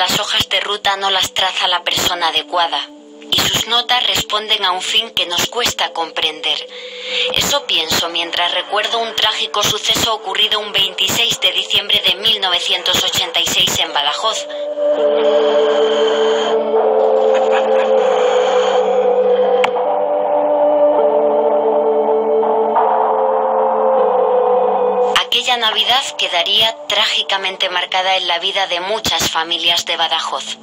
las hojas de ruta no las traza la persona adecuada, y sus notas responden a un fin que nos cuesta comprender. Eso pienso mientras recuerdo un trágico suceso ocurrido un 26 de diciembre de 1986 en Badajoz. Aquella Navidad quedaría trágicamente marcada en la vida de muchas familias de Badajoz.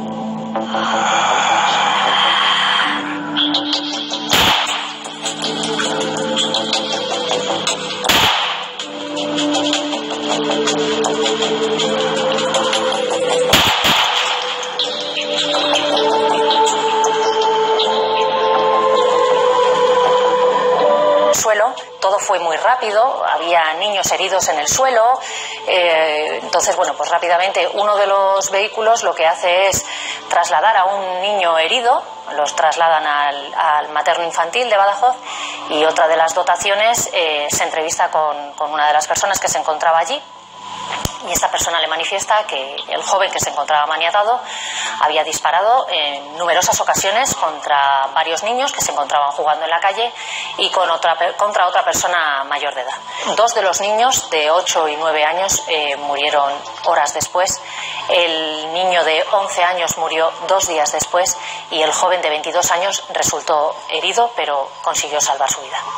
Suelo, todo fue muy rápido, había niños heridos en el suelo, entonces bueno, pues rápidamente uno de los vehículos lo que hace es trasladar a un niño herido, los trasladan al materno infantil de Badajoz, y otra de las dotaciones se entrevista con una de las personas que se encontraba allí. Y esta persona le manifiesta que el joven que se encontraba maniatado había disparado en numerosas ocasiones contra varios niños que se encontraban jugando en la calle y contra otra persona mayor de edad. Dos de los niños de 8 y 9 años murieron horas después. El niño de 11 años murió 2 días después y el joven de 22 años resultó herido, pero consiguió salvar su vida.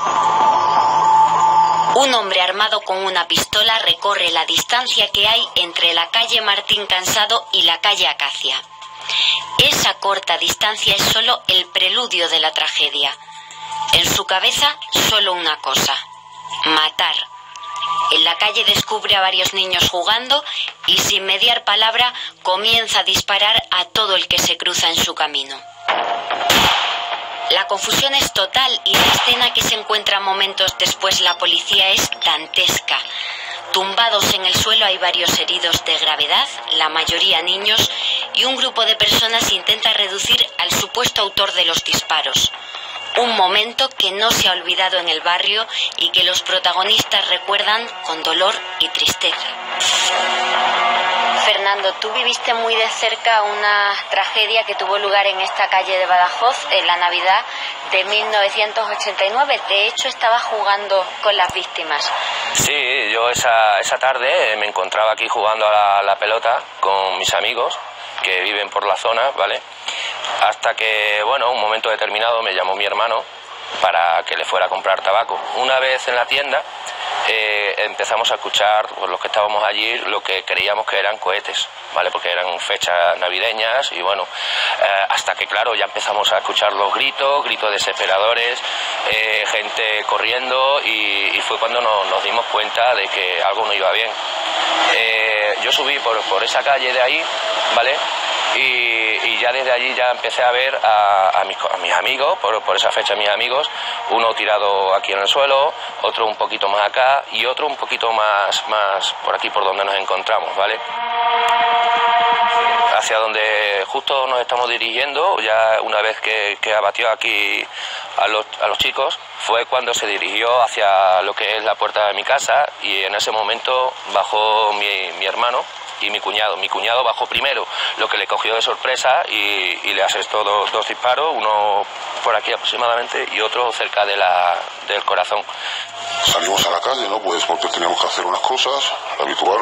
Un hombre armado con una pistola recorre la distancia que hay entre la calle Martín Cansado y la calle Acacia. Esa corta distancia es solo el preludio de la tragedia. En su cabeza, solo una cosa: matar. En la calle descubre a varios niños jugando y sin mediar palabra comienza a disparar a todo el que se cruza en su camino. La confusión es total y la escena que se encuentra momentos después la policía es dantesca. Tumbados en el suelo hay varios heridos de gravedad, la mayoría niños, y un grupo de personas intenta reducir al supuesto autor de los disparos. Un momento que no se ha olvidado en el barrio y que los protagonistas recuerdan con dolor y tristeza. Fernando, tú viviste muy de cerca una tragedia que tuvo lugar en esta calle de Badajoz en la Navidad de 1989. De hecho, estabas jugando con las víctimas. Sí, yo esa tarde me encontraba aquí jugando a la pelota con mis amigos que viven por la zona, ¿vale? Hasta que, bueno, un momento determinado me llamó mi hermano para que le fuera a comprar tabaco. Una vez en la tienda empezamos a escuchar, pues, los que estábamos allí, lo que creíamos que eran cohetes, ¿vale? Porque eran fechas navideñas y bueno, hasta que claro, ya empezamos a escuchar los gritos desesperadores, gente corriendo y fue cuando nos dimos cuenta de que algo no iba bien. Yo subí por esa calle de ahí, ¿vale? Y ya desde allí ya empecé a ver a mis amigos, por esa fecha mis amigos, uno tirado aquí en el suelo, otro un poquito más acá y otro un poquito más por aquí por donde nos encontramos, ¿vale? Hacia donde justo nos estamos dirigiendo, ya una vez que abatió aquí a los chicos, fue cuando se dirigió hacia lo que es la puerta de mi casa y en ese momento bajó mi hermano y mi cuñado. Mi cuñado bajó primero, lo que le cogió de sorpresa y le asestó dos disparos, uno por aquí aproximadamente y otro cerca del corazón. Salimos a la calle, ¿no? Pues porque teníamos que hacer unas cosas, lo habitual.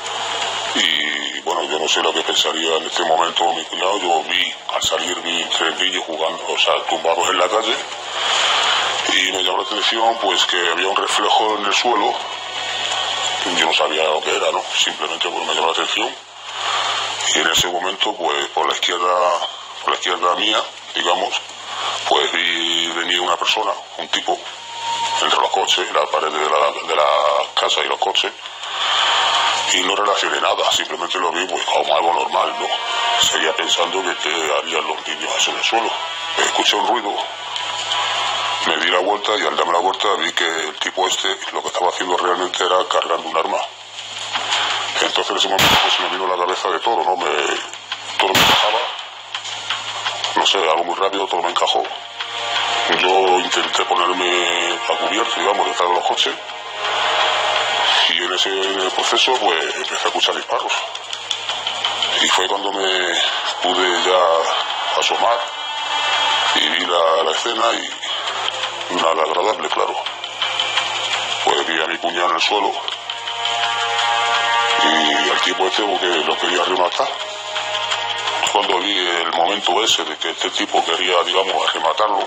Y bueno, yo no sé lo que pensaría en este momento mi cuñado. Yo al salir vi 3 niños jugando, o sea, tumbados en la calle. Y me llamó la atención pues que había un reflejo en el suelo. Yo no sabía lo que era, ¿no? Simplemente pues, me llamó la atención. Y en ese momento, pues por la izquierda mía, digamos, pues vi venir una persona, un tipo, entre los coches, la pared de la casa y los coches. Y no relacioné nada, simplemente lo vi pues, como algo normal, ¿no? Seguía pensando que qué harían los niños eso en el suelo. Escuché un ruido, me di la vuelta y al darme la vuelta vi que el tipo este lo que estaba haciendo realmente era cargando un arma. Entonces en ese momento pues, se me vino a la cabeza de todo, ¿no? Todo me encajaba, no sé, algo muy rápido, todo me encajó. Yo intenté ponerme a cubierto, digamos, detrás de los coches. Y en ese proceso, pues, empecé a escuchar disparos. Y fue cuando me pude ya asomar y vi la escena y nada agradable, claro. Pues vi a mi cuñado en el suelo y al tipo este porque lo quería rematar. Cuando vi el momento ese de que este tipo quería, digamos, rematarlo,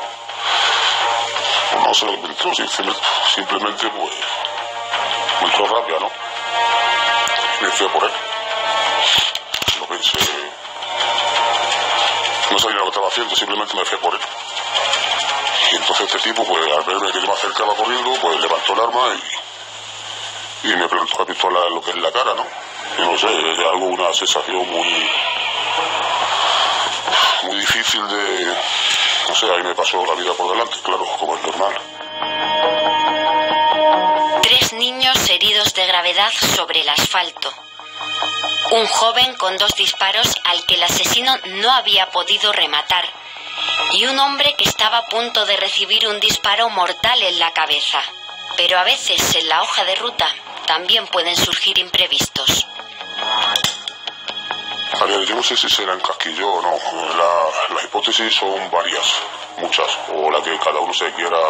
no sé lo que me entró, simplemente pues me entró rabia, ¿no? Y me fui a por él. No pensé, no sabía lo que estaba haciendo, simplemente me fui a por él. Y entonces este tipo, pues al verme que yo me acercaba corriendo, pues levantó el arma y me plantó la pistola en lo que es la cara, ¿no? Y no sé, es algo, una sensación muy difícil de... No sé, ahí me pasó la vida por delante, claro, como es normal. 3 niños heridos de gravedad sobre el asfalto. Un joven con 2 disparos al que el asesino no había podido rematar. Y un hombre que estaba a punto de recibir un disparo mortal en la cabeza. Pero a veces en la hoja de ruta también pueden surgir imprevistos. A ver, yo no sé si será encasquillo o no. Las hipótesis son varias, muchas, o la que cada uno se quiera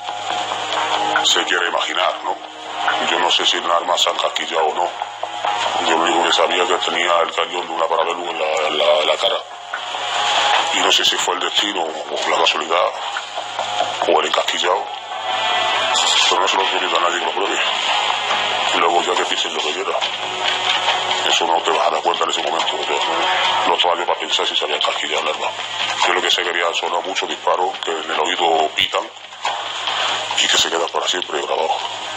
imaginar, ¿no? Yo no sé si el arma se ha encasquillado o no. Yo lo único que sabía que tenía el cañón de una Parabellum en la cara. Y no sé si fue el destino o la casualidad o el encasquillado. Pero no se lo he pedido a nadie que lo pruebe. Y luego ya que piensen lo que quiera. Eso no te vas a dar cuenta en ese momento. No estaba yo para pensar si se había encasquillado el arma. Yo lo que sé que había sonado muchos disparos que en el oído pitan y que se quedan para siempre grabados.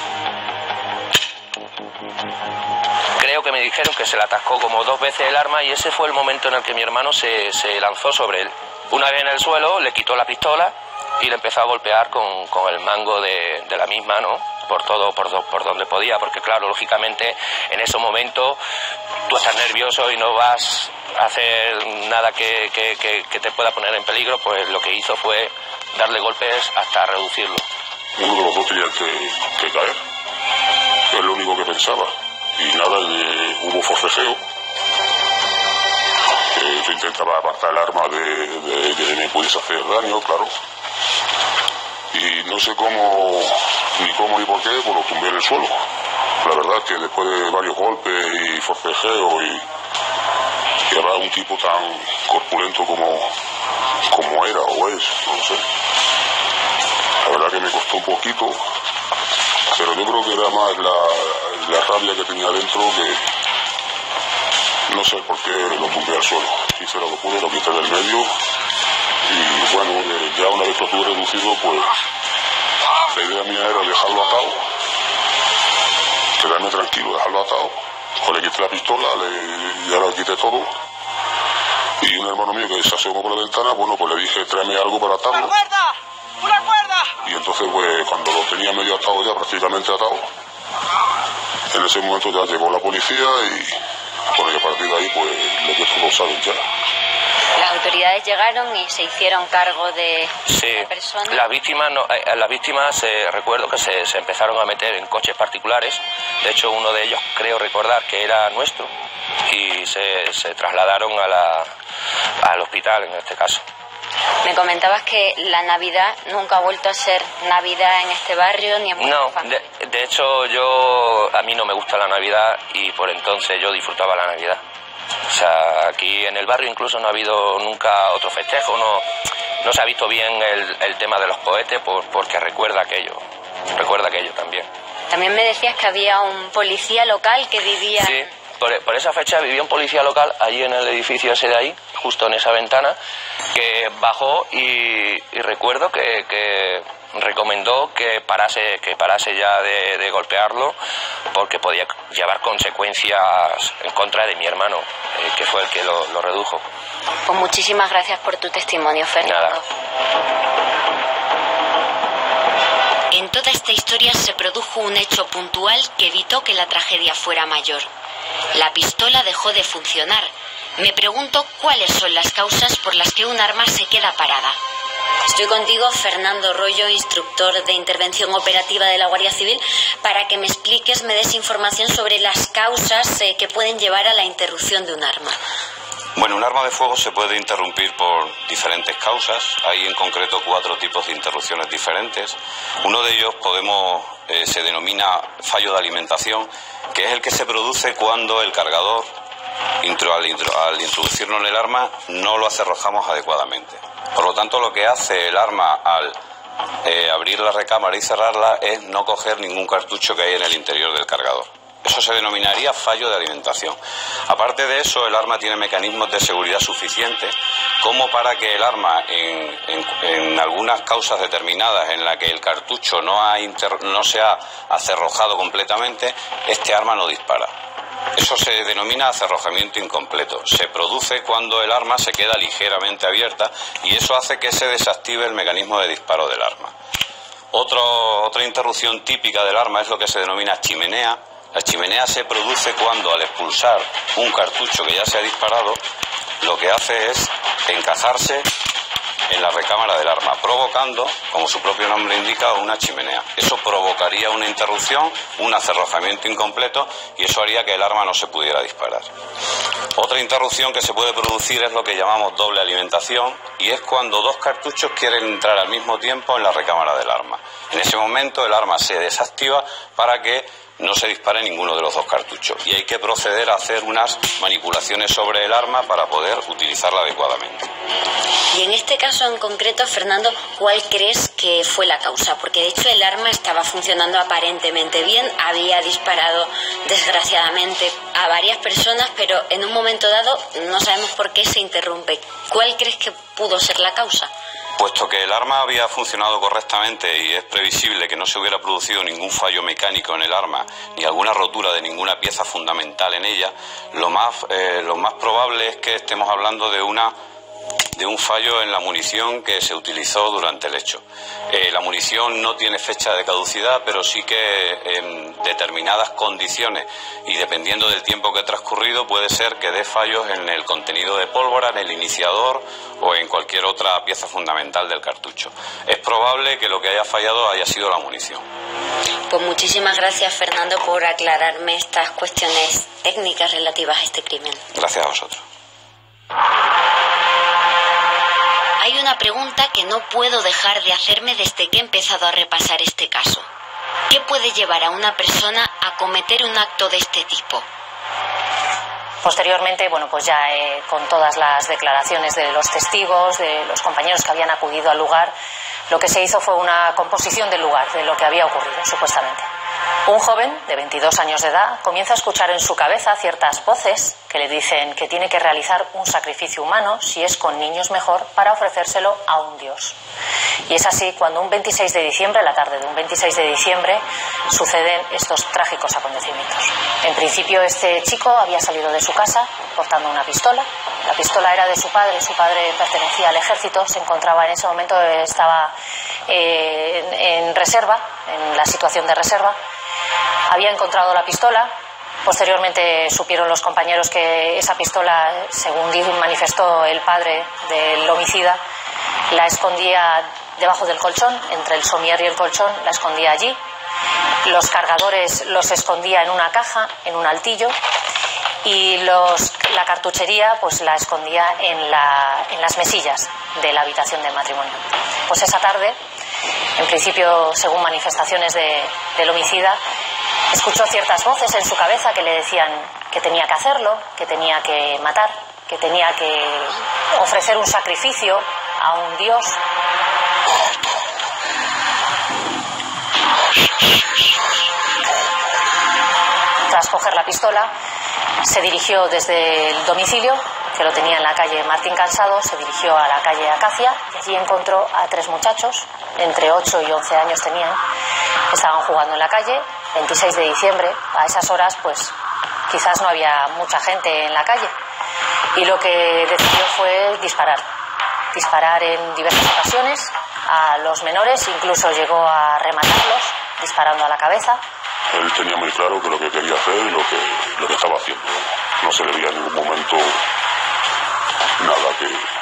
Creo que me dijeron que se le atascó como 2 veces el arma y ese fue el momento en el que mi hermano se lanzó sobre él. Una vez en el suelo le quitó la pistola y le empezó a golpear con el mango de la misma, ¿no? Por donde podía, porque claro, lógicamente en esos momentos tú estás nervioso y no vas a hacer nada que te pueda poner en peligro, pues lo que hizo fue darle golpes hasta reducirlo. Uno de los dos tenía que caer, es lo único que pensaba. Y nada, hubo forcejeo. Yo intentaba apartar el arma de que me pudiese hacer daño, claro. Y no sé ni cómo ni por qué, pues lo tumbé en el suelo. La verdad es que después de varios golpes y forcejeo y era un tipo tan corpulento como era o es, no sé. La verdad que me costó un poquito, pero yo creo que era más la rabia que tenía dentro que no sé por qué lo tumbé al suelo. Hice lo que pude, lo quité del medio y bueno, ya una vez que lo tuve reducido, pues la idea mía era dejarlo atado, quedarme tranquilo, dejarlo atado. Pues le quité la pistola, ya le quité todo. Y un hermano mío que se asomó por la ventana, bueno, pues le dije, tráeme algo para atarlo. ¡Una cuerda! Y entonces, pues, cuando lo tenía medio atado ya, prácticamente atado, en ese momento ya llegó la policía y, bueno, y a partir de ahí, pues, lo que todos saben ya. Las autoridades llegaron y se hicieron cargo de la persona. Las víctimas recuerdo que se empezaron a meter en coches particulares. De hecho, uno de ellos creo recordar que era nuestro y se trasladaron al hospital en este caso. Me comentabas que la Navidad nunca ha vuelto a ser Navidad en este barrio ni en No, de hecho a mí no me gusta la Navidad y por entonces yo disfrutaba la Navidad. O sea, aquí en el barrio incluso no ha habido nunca otro festejo, no se ha visto bien el tema de los cohetes porque recuerda aquello también. También me decías que había un policía local que vivía... Sí, por esa fecha vivía un policía local allí en el edificio ese de ahí, justo en esa ventana, que bajó y recuerdo que recomendó que parase ya de golpearlo porque podía llevar consecuencias en contra de mi hermano, que fue el que lo redujo. Pues muchísimas gracias por tu testimonio, Fernando. Nada. En toda esta historia se produjo un hecho puntual que evitó que la tragedia fuera mayor. La pistola dejó de funcionar. Me pregunto cuáles son las causas por las que un arma se queda parada. Estoy contigo, Fernando Rollo, instructor de intervención operativa de la Guardia Civil, para que me expliques, me des información sobre las causas que pueden llevar a la interrupción de un arma. Bueno, un arma de fuego se puede interrumpir por diferentes causas. Hay en concreto 4 tipos de interrupciones diferentes. Uno de ellos se denomina fallo de alimentación, que es el que se produce cuando el cargador, al introducirlo en el arma, no lo acerrojamos adecuadamente. Por lo tanto, lo que hace el arma al abrir la recámara y cerrarla es no coger ningún cartucho que hay en el interior del cargador. Eso se denominaría fallo de alimentación. Aparte de eso, el arma tiene mecanismos de seguridad suficientes como para que el arma, en algunas causas determinadas en las que el cartucho no se ha acerrojado completamente, este arma no dispara. Eso se denomina acerrojamiento incompleto. Se produce cuando el arma se queda ligeramente abierta y eso hace que se desactive el mecanismo de disparo del arma. Otra interrupción típica del arma es lo que se denomina chimenea. La chimenea se produce cuando, al expulsar un cartucho que ya se ha disparado, lo que hace es encajarse en la recámara del arma, provocando, como su propio nombre indica, una chimenea. Eso provocaría una interrupción, un acerrojamiento incompleto, y eso haría que el arma no se pudiera disparar. Otra interrupción que se puede producir es lo que llamamos doble alimentación, y es cuando 2 cartuchos quieren entrar al mismo tiempo en la recámara del arma. En ese momento el arma se desactiva para que no se dispare ninguno de los 2 cartuchos, y hay que proceder a hacer unas manipulaciones sobre el arma para poder utilizarla adecuadamente. Y en este caso en concreto, Fernando, ¿cuál crees que fue la causa? Porque de hecho el arma estaba funcionando aparentemente bien, había disparado desgraciadamente a varias personas, pero en un momento dado no sabemos por qué se interrumpe. ¿Cuál crees que pudo ser la causa? Puesto que el arma había funcionado correctamente y es previsible que no se hubiera producido ningún fallo mecánico en el arma ni alguna rotura de ninguna pieza fundamental en ella, lo más probable es que estemos hablando de un fallo en la munición que se utilizó durante el hecho. La munición no tiene fecha de caducidad, pero sí que en determinadas condiciones y dependiendo del tiempo que ha transcurrido puede ser que dé fallos en el contenido de pólvora, en el iniciador o en cualquier otra pieza fundamental del cartucho. Es probable que lo que haya fallado haya sido la munición. Pues muchísimas gracias, Fernando, por aclararme estas cuestiones técnicas relativas a este crimen. Gracias a vosotros. Hay una pregunta que no puedo dejar de hacerme desde que he empezado a repasar este caso. ¿Qué puede llevar a una persona a cometer un acto de este tipo? Posteriormente, bueno, pues ya con todas las declaraciones de los testigos, de los compañeros que habían acudido al lugar, lo que se hizo fue una composición del lugar, de lo que había ocurrido, supuestamente. Un joven de 22 años de edad comienza a escuchar en su cabeza ciertas voces que le dicen que tiene que realizar un sacrificio humano, si es con niños mejor, para ofrecérselo a un dios. Y es así cuando un 26 de diciembre, la tarde de un 26 de diciembre, suceden estos trágicos acontecimientos. En principio este chico había salido de su casa portando una pistola. La pistola era de su padre pertenecía al ejército, se encontraba en ese momento, estaba en reserva, en la situación de reserva. Había encontrado la pistola. Posteriormente supieron los compañeros que esa pistola, según manifestó el padre del homicida, la escondía debajo del colchón, entre el somier y el colchón, la escondía allí. Los cargadores los escondía en una caja, en un altillo, y la cartuchería pues la escondía en las mesillas de la habitación del matrimonio. Pues esa tarde, en principio, según manifestaciones del homicida, escuchó ciertas voces en su cabeza que le decían que tenía que hacerlo, que tenía que matar, que tenía que ofrecer un sacrificio a un dios. Tras coger la pistola, se dirigió desde el domicilio, que lo tenía en la calle Martín Cansado, se dirigió a la calle Acacia y allí encontró a 3 muchachos, entre 8 y 11 años tenían, estaban jugando en la calle. 26 de diciembre, a esas horas pues quizás no había mucha gente en la calle, y lo que decidió fue disparar en diversas ocasiones a los menores, incluso llegó a rematarlos disparando a la cabeza. Él tenía muy claro que lo que quería hacer y lo que estaba haciendo. No se le veía en ningún momento nada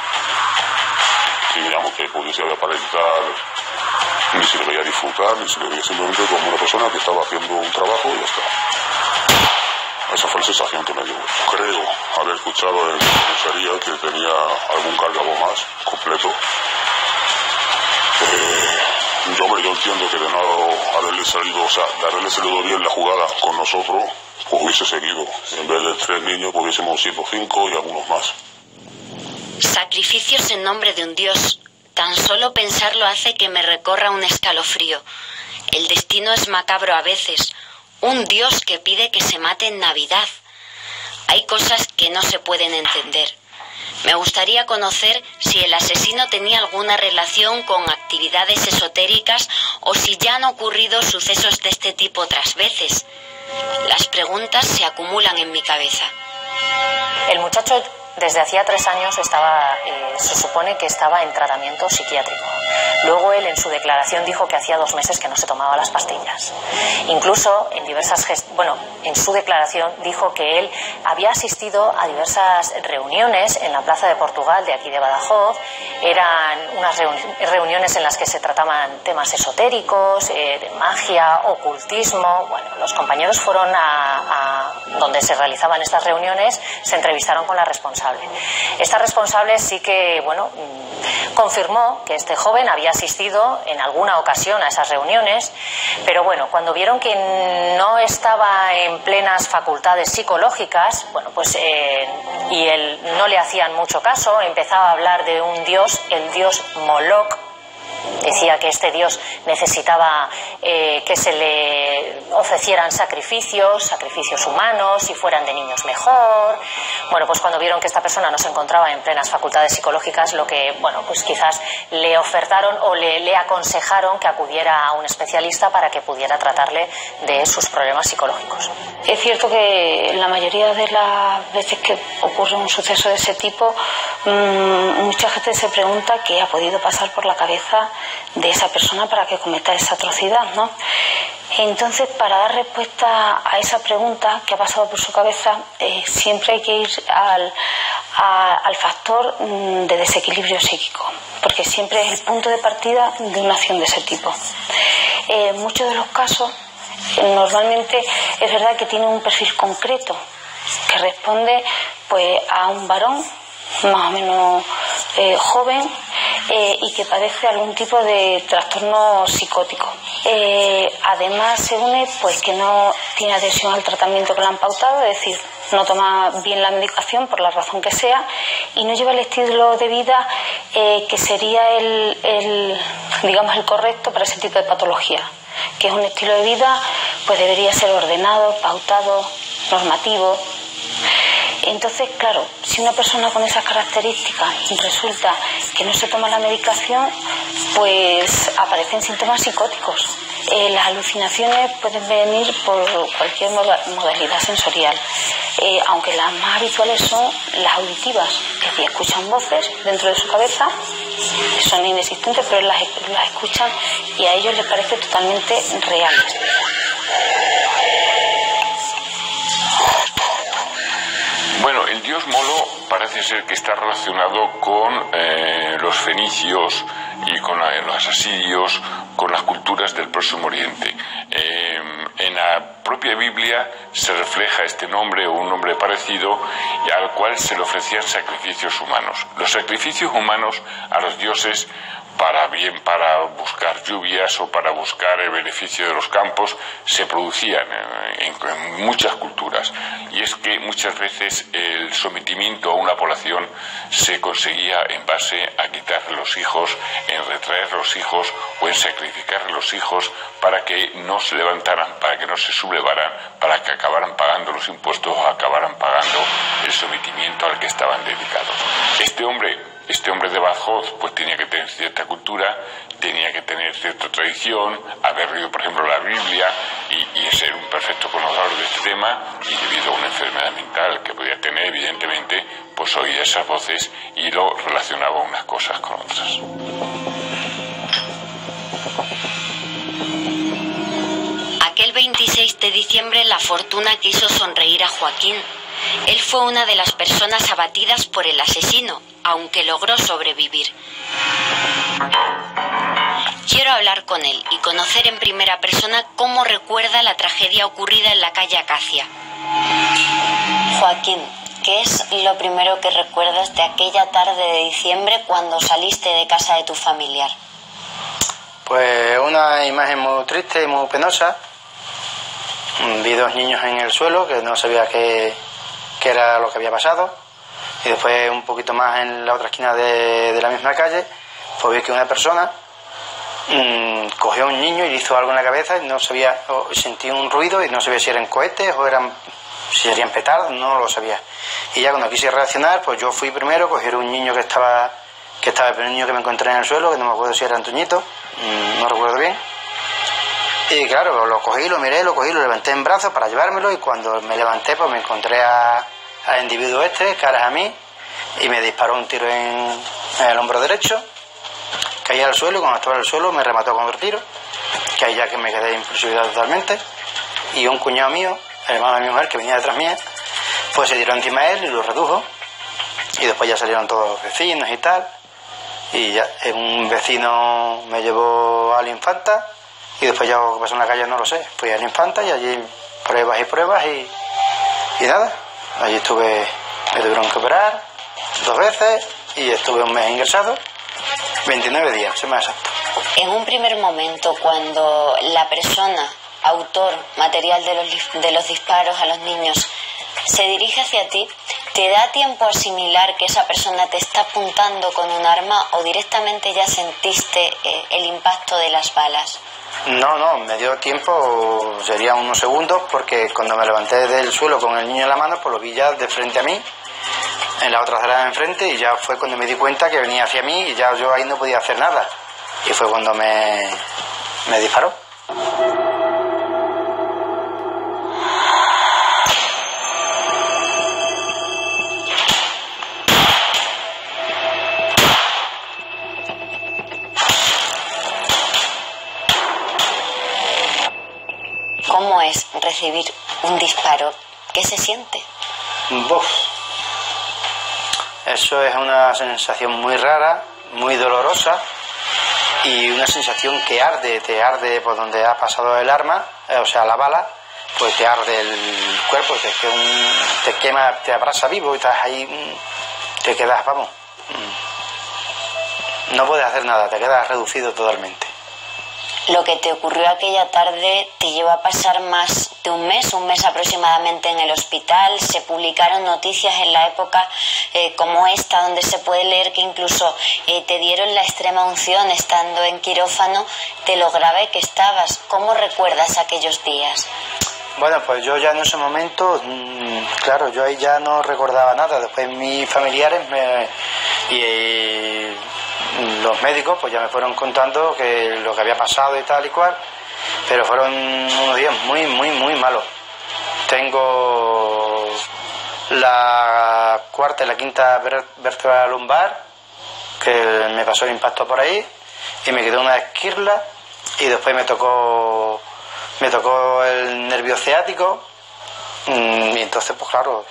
que digamos que pudiese aparentar, ni se le veía disfrutar, ni se le veía simplemente como una persona que estaba haciendo un trabajo y ya está. Esa fue la sensación que me dio. Creo haber escuchado en la comisaría que tenía algún cargador más completo. Yo entiendo que de no haberle salido, o sea, de haberle salido bien la jugada con nosotros, pues hubiese seguido. En vez de 3 niños, pues hubiésemos sido 5 y algunos más. Sacrificios en nombre de un dios. Tan solo pensarlo hace que me recorra un escalofrío. El destino es macabro a veces. Un dios que pide que se mate en Navidad. Hay cosas que no se pueden entender. Me gustaría conocer si el asesino tenía alguna relación con actividades esotéricas o si ya han ocurrido sucesos de este tipo otras veces. Las preguntas se acumulan en mi cabeza. El muchacho desde hacía 3 años se supone que estaba en tratamiento psiquiátrico. Luego él en su declaración dijo que hacía 2 meses que no se tomaba las pastillas. Incluso en su declaración dijo que él había asistido a diversas reuniones en la Plaza de Portugal de aquí de Badajoz. Eran unas reuniones en las que se trataban temas esotéricos, de magia, ocultismo. Bueno, los compañeros fueron a donde se realizaban estas reuniones, se entrevistaron con la responsable. Esta responsable sí que, confirmó que este joven había asistido en alguna ocasión a esas reuniones, pero cuando vieron que no estaba en plenas facultades psicológicas, y él no le hacían mucho caso, empezaba a hablar de un dios, el dios Moloch. Decía que este dios necesitaba que se le ofrecieran sacrificios humanos, si fueran de niños mejor. Pues cuando vieron que esta persona no se encontraba en plenas facultades psicológicas, lo que, quizás le ofertaron o le aconsejaron que acudiera a un especialista para que pudiera tratarle de sus problemas psicológicos. Es cierto que la mayoría de las veces que ocurre un suceso de ese tipo, mucha gente se pregunta qué ha podido pasar por la cabeza de esa persona para que cometa esa atrocidad, ¿no? Entonces, para dar respuesta a esa pregunta que ha pasado por su cabeza, siempre hay que ir al factor de desequilibrio psíquico, porque siempre es el punto de partida de una acción de ese tipo. En muchos de los casos, normalmente es verdad que tiene un perfil concreto que responde a un varón más o menos joven y que padece algún tipo de trastorno psicótico. Además se une que no tiene adhesión al tratamiento que le han pautado, es decir, no toma bien la medicación por la razón que sea y no lleva el estilo de vida que sería el correcto para ese tipo de patología, que es un estilo de vida debería ser ordenado, pautado, normativo. Entonces, claro, si una persona con esas características resulta que no se toma la medicación, aparecen síntomas psicóticos. Las alucinaciones pueden venir por cualquier modalidad sensorial, aunque las más habituales son las auditivas, es decir, escuchan voces dentro de su cabeza, son inexistentes, pero las escuchan y a ellos les parece totalmente reales. Bueno, el dios Molo parece ser que está relacionado con los fenicios y con los asirios, con las culturas del Próximo Oriente. En la propia Biblia se refleja este nombre o un nombre parecido al cual se le ofrecían sacrificios humanos. Los sacrificios humanos a los dioses para buscar lluvias o para buscar el beneficio de los campos se producían en muchas culturas, y es que muchas veces el sometimiento a una población se conseguía en base a quitarle los hijos, en retraer los hijos o en sacrificar los hijos para que no se levantaran, para que no se sublevaran, para que acabaran pagando los impuestos o acabaran pagando el sometimiento al que estaban dedicados. Este hombre de Badajoz tenía que tener cierta cultura, tenía que tener cierta tradición, haber leído por ejemplo la Biblia y ser un perfecto conocedor de este tema, y debido a una enfermedad mental que podía tener, evidentemente, oía esas voces y lo relacionaba unas cosas con otras. Aquel 26 de diciembre la fortuna quiso sonreír a Joaquín. Él fue una de las personas abatidas por el asesino, aunque logró sobrevivir. Quiero hablar con él y conocer en primera persona cómo recuerda la tragedia ocurrida en la calle Acacia. Joaquín, ¿qué es lo primero que recuerdas de aquella tarde de diciembre cuando saliste de casa de tu familiar? Pues una imagen muy triste y muy penosa. Vi 2 niños en el suelo que no sabía qué era lo que había pasado. Y después, un poquito más en la otra esquina de la misma calle, pues vi que una persona cogió a un niño y le hizo algo en la cabeza y no sabía, sentí un ruido y no sabía si eran cohetes o si serían petardos, no lo sabía. Y ya cuando quise reaccionar, pues yo fui primero, cogí a un niño que estaba el primer niño que me encontré en el suelo, que no me acuerdo si era Antoñito, no recuerdo bien. Y claro, lo cogí, lo miré, lo levanté en brazos para llevármelo, y cuando me levanté pues me encontré al individuo caras a mí, y me disparó un tiro en el hombro derecho. Caí al suelo y cuando estaba en el suelo me remató con otro tiro, que ahí ya que me quedé impulsividad totalmente. Y un cuñado mío, el hermano de mi mujer, que venía detrás mía, pues se tiró encima de él y lo redujo. Y después ya salieron todos los vecinos y tal. Y ya un vecino me llevó a la Infanta, y después ya lo que pasó en la calle no lo sé. Fui a la Infanta y allí pruebas y nada. Allí me tuvieron que operar 2 veces y estuve un mes ingresado, 29 días, si más exacto. En un primer momento, cuando la persona, autor material de los disparos a los niños, se dirige hacia ti, ¿te da tiempo a asimilar que esa persona te está apuntando con un arma o directamente ya sentiste el impacto de las balas? No, me dio tiempo, serían unos segundos, porque cuando me levanté del suelo con el niño en la mano, pues lo vi ya de frente a mí, en la otra acera de enfrente, y ya fue cuando me di cuenta que venía hacia mí y ya yo ahí no podía hacer nada. Y fue cuando me disparó. ¿Cómo es recibir un disparo? ¿Qué se siente? Uf. Eso es una sensación muy rara, muy dolorosa, y una sensación que te arde por donde ha pasado el arma, o sea, la bala, pues te arde el cuerpo, te quema, te abrasa vivo y estás ahí, te quedas, vamos, no puedes hacer nada, te quedas reducido totalmente. Lo que te ocurrió aquella tarde te llevó a pasar más de un mes aproximadamente en el hospital. Se publicaron noticias en la época como esta, donde se puede leer que incluso te dieron la extrema unción estando en quirófano de lo grave que estabas. ¿Cómo recuerdas aquellos días? Bueno, pues yo ya en ese momento, claro, yo ahí ya no recordaba nada. Después mis familiares y los médicos pues ya me fueron contando que lo que había pasado y tal y cual, pero fueron unos días muy malos. Tengo la 4ª y la 5ª vértebra lumbar, que me pasó el impacto por ahí, y me quedó una esquirla, y después me tocó el nervio ciático, y entonces pues claro,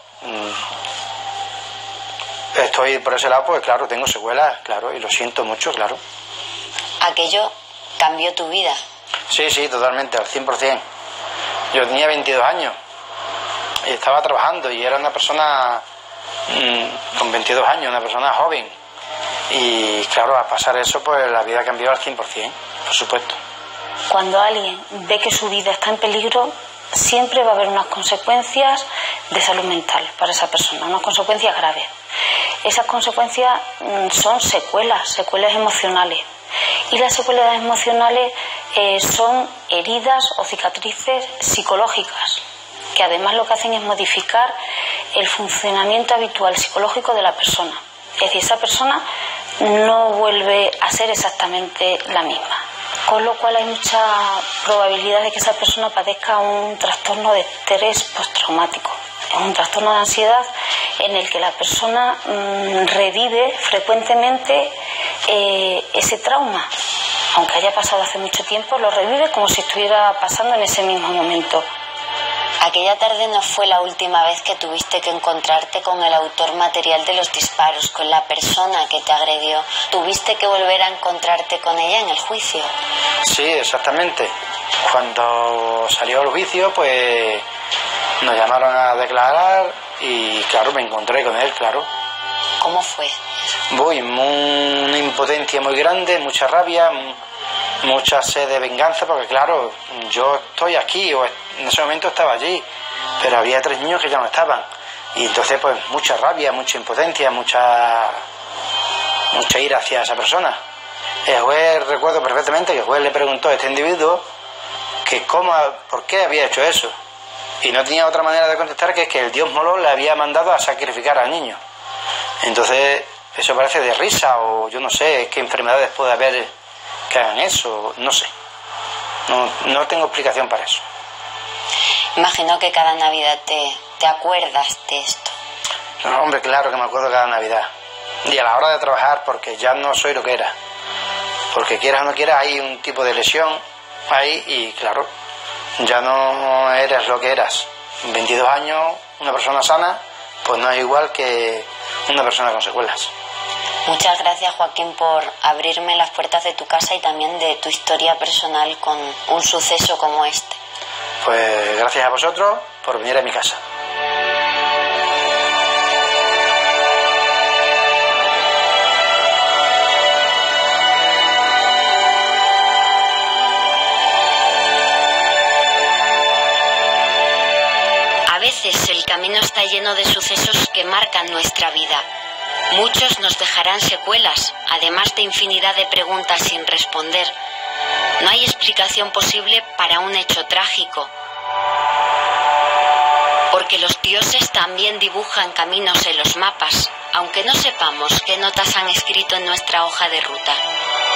estoy por ese lado, pues claro, tengo secuelas, claro, y lo siento mucho, claro. ¿Aquello cambió tu vida? Sí, totalmente, al 100%. Yo tenía 22 años y estaba trabajando, y era una persona con 22 años, una persona joven. Y claro, al pasar eso, pues la vida cambió al 100%, por supuesto. Cuando alguien ve que su vida está en peligro, siempre va a haber unas consecuencias de salud mental para esa persona, unas consecuencias graves. Esas consecuencias son secuelas emocionales. Y las secuelas emocionales son heridas o cicatrices psicológicas, que además lo que hacen es modificar el funcionamiento habitual psicológico de la persona. Es decir, esa persona no vuelve a ser exactamente la misma. Con lo cual hay mucha probabilidad de que esa persona padezca un trastorno de estrés postraumático. Es un trastorno de ansiedad en el que la persona revive frecuentemente ese trauma. Aunque haya pasado hace mucho tiempo, lo revive como si estuviera pasando en ese mismo momento. Aquella tarde no fue la última vez que tuviste que encontrarte con el autor material de los disparos, con la persona que te agredió. ¿Tuviste que volver a encontrarte con ella en el juicio? Sí, exactamente. Cuando salió el juicio, pues Nos llamaron a declarar y claro, me encontré con él, claro. ¿Cómo fue? Una impotencia muy grande, mucha rabia, mucha sed de venganza, porque claro, yo estoy aquí, o en ese momento estaba allí, pero había 3 niños que ya no estaban. Y entonces pues mucha rabia, mucha impotencia, mucha ira hacia esa persona. El juez, recuerdo perfectamente que el juez le preguntó a este individuo que por qué había hecho eso. Y no tenía otra manera de contestar que es que el dios Molo le había mandado a sacrificar al niño. Entonces, eso parece de risa, o yo no sé qué enfermedades puede haber que hagan eso, no sé. No tengo explicación para eso. Imagino que cada Navidad te acuerdas de esto. No, hombre, claro que me acuerdo cada Navidad. Y a la hora de trabajar, porque ya no soy lo que era. Porque quieras o no quieras, hay un tipo de lesión ahí y claro, ya no eres lo que eras. 22 años, una persona sana, pues no es igual que una persona con secuelas. Muchas gracias, Joaquín, por abrirme las puertas de tu casa y también de tu historia personal con un suceso como este. Pues gracias a vosotros por venir a mi casa. A veces el camino está lleno de sucesos que marcan nuestra vida. Muchos nos dejarán secuelas, además de infinidad de preguntas sin responder. No hay explicación posible para un hecho trágico, porque los dioses también dibujan caminos en los mapas, aunque no sepamos qué notas han escrito en nuestra hoja de ruta.